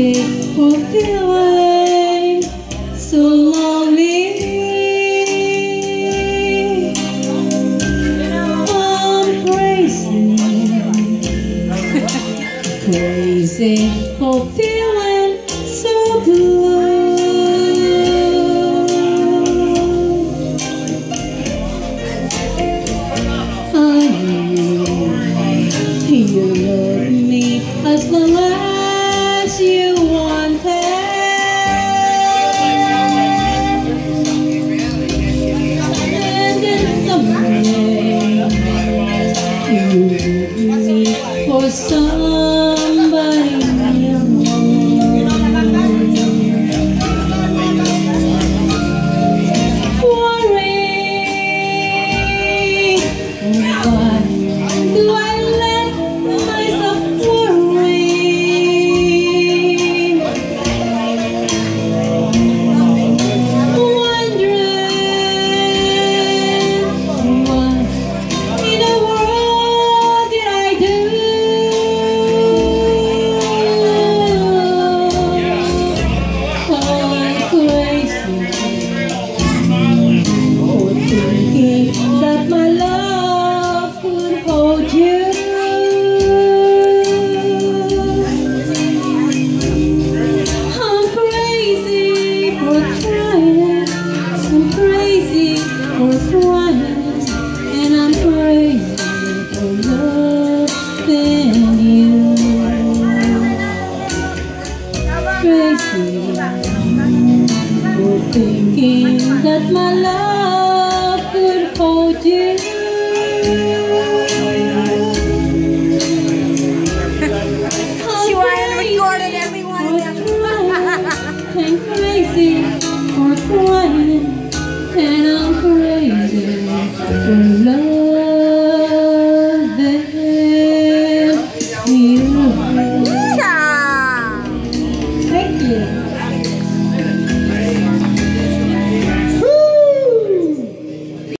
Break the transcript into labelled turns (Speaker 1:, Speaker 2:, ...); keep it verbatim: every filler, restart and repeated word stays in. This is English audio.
Speaker 1: for feeling so lonely. I'm crazy, crazy for feeling so blue. You love me as long as you wanted, and then someday you leave me for somebody new. Worry, why do I let myself worry? Wondering what in the world did I do? I'm crazy for thinking that my love could hold you. I'm crazy for trying, I'm crazy for trying, and I'm crazy for loving you. Crazy for thinking that my love could hold you.
Speaker 2: She wanted to record it, everyone.
Speaker 1: I'm crazy for crying, and I'm crazy for